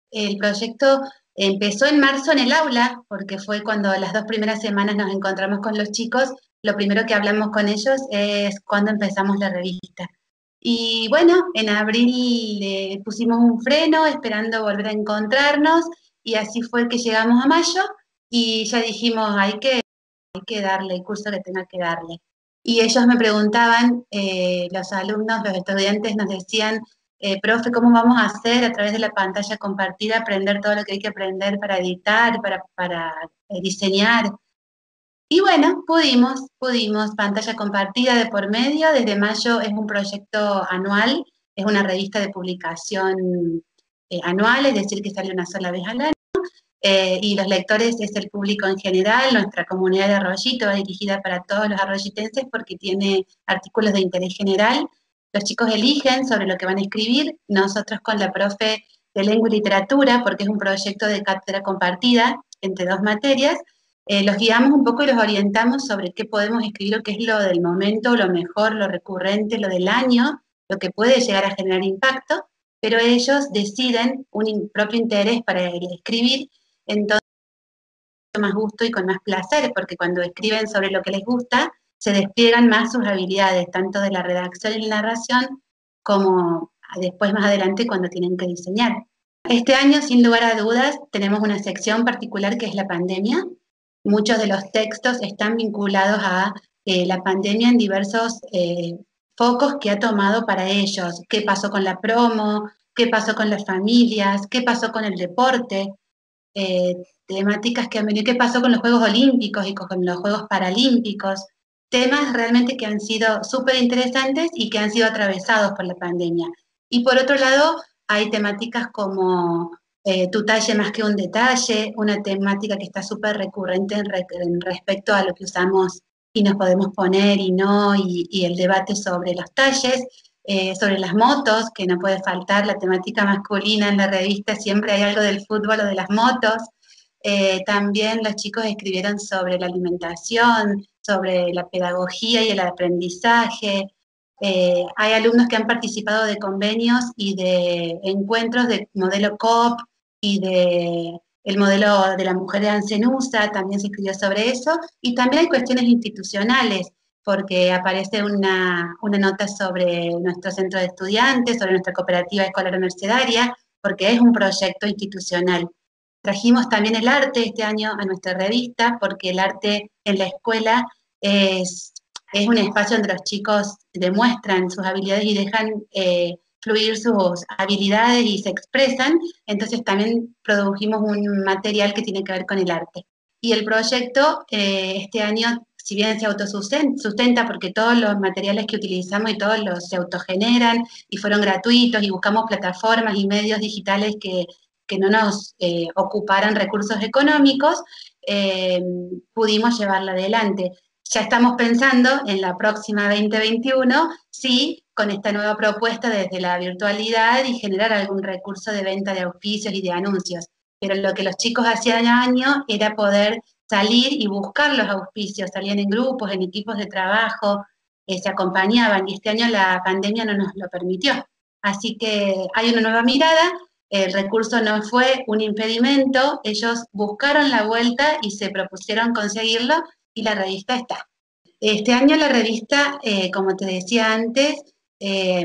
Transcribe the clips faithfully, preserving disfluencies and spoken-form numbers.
El proyecto empezó en marzo en el aula, porque fue cuando las dos primeras semanas nos encontramos con los chicos. Lo primero que hablamos con ellos es cuando empezamos la revista. Y bueno, en abril le pusimos un freno esperando volver a encontrarnos y así fue que llegamos a mayo y ya dijimos, hay que, hay que darle el curso que tenga que darle. Y ellos me preguntaban, eh, los alumnos, los estudiantes nos decían, eh, profe, ¿cómo vamos a hacer a través de la pantalla compartida, aprender todo lo que hay que aprender para editar, para, para eh, diseñar? Y bueno, pudimos, pudimos, pantalla compartida de por medio, desde mayo es un proyecto anual, es una revista de publicación eh, anual, es decir, que sale una sola vez al año, eh, y los lectores es el público en general, nuestra comunidad de Arroyito va dirigida para todos los arroyitenses porque tiene artículos de interés general, los chicos eligen sobre lo que van a escribir, nosotros con la profe de lengua y literatura, porque es un proyecto de cátedra compartida entre dos materias, eh, los guiamos un poco y los orientamos sobre qué podemos escribir, lo que es lo del momento, lo mejor, lo recurrente, lo del año, lo que puede llegar a generar impacto, pero ellos deciden un in propio interés para escribir, entonces con más gusto y con más placer, porque cuando escriben sobre lo que les gusta, se despliegan más sus habilidades, tanto de la redacción y la narración, como después más adelante cuando tienen que diseñar. Este año, sin lugar a dudas, tenemos una sección particular que es la pandemia. Muchos de los textos están vinculados a eh, la pandemia en diversos eh, focos que ha tomado para ellos. ¿Qué pasó con la promo? ¿Qué pasó con las familias? ¿Qué pasó con el deporte? Eh, temáticas que han venido, qué pasó con los Juegos Olímpicos y con los Juegos Paralímpicos, temas realmente que han sido súper interesantes y que han sido atravesados por la pandemia. Y por otro lado, hay temáticas como eh, tu talle más que un detalle, una temática que está súper recurrente en, re en respecto a lo que usamos y nos podemos poner y no, y, y el debate sobre los talles, eh, sobre las motos, que no puede faltar la temática masculina en la revista, siempre hay algo del fútbol o de las motos. Eh, también los chicos escribieron sobre la alimentación, sobre la pedagogía y el aprendizaje. Eh, hay alumnos que han participado de convenios y de encuentros de modelo C O P y de el modelo de la mujer de Ancenusa, también se escribió sobre eso, y también hay cuestiones institucionales, porque aparece una, una nota sobre nuestro centro de estudiantes, sobre nuestra cooperativa escolar mercedaria, porque es un proyecto institucional. Trajimos también el arte este año a nuestra revista, porque el arte en la escuela es, es un espacio donde los chicos demuestran sus habilidades y dejan eh, fluir sus habilidades y se expresan, entonces también produjimos un material que tiene que ver con el arte. Y el proyecto eh, este año, si bien se autosustenta, porque todos los materiales que utilizamos y todos los se autogeneran y fueron gratuitos y buscamos plataformas y medios digitales que, que no nos eh, ocuparan recursos económicos, eh, pudimos llevarla adelante. Ya estamos pensando en la próxima veinte veintiuno, sí, con esta nueva propuesta desde la virtualidad y generar algún recurso de venta de auspicios y de anuncios. Pero lo que los chicos hacían año era poder salir y buscar los auspicios, salían en grupos, en equipos de trabajo, eh, se acompañaban y este año la pandemia no nos lo permitió. Así que hay una nueva mirada, el recurso no fue un impedimento, ellos buscaron la vuelta y se propusieron conseguirlo y la revista está. Este año la revista, eh, como te decía antes, eh,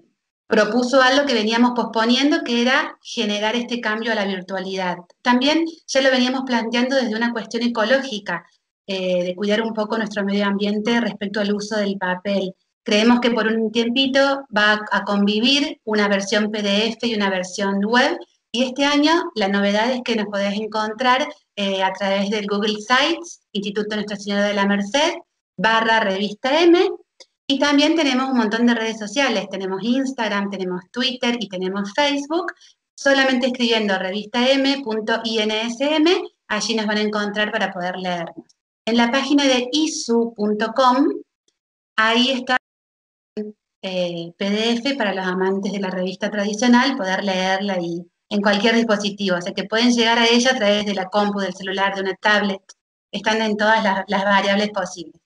propuso algo que veníamos posponiendo, que era generar este cambio a la virtualidad. También ya lo veníamos planteando desde una cuestión ecológica, eh, de cuidar un poco nuestro medio ambiente respecto al uso del papel. Creemos que por un tiempito va a convivir una versión P D F y una versión web, y este año la novedad es que nos podés encontrar eh, a través del Google Sites, Instituto Nuestra Señora de la Merced, barra Revista M, y también tenemos un montón de redes sociales, tenemos Instagram, tenemos Twitter y tenemos Facebook, solamente escribiendo revista m punto insm, allí nos van a encontrar para poder leernos. En la página de isu punto com, ahí está eh, P D F para los amantes de la revista tradicional, poder leerla y en cualquier dispositivo, o sea que pueden llegar a ella a través de la compu, del celular, de una tablet, están en todas las, las variables posibles.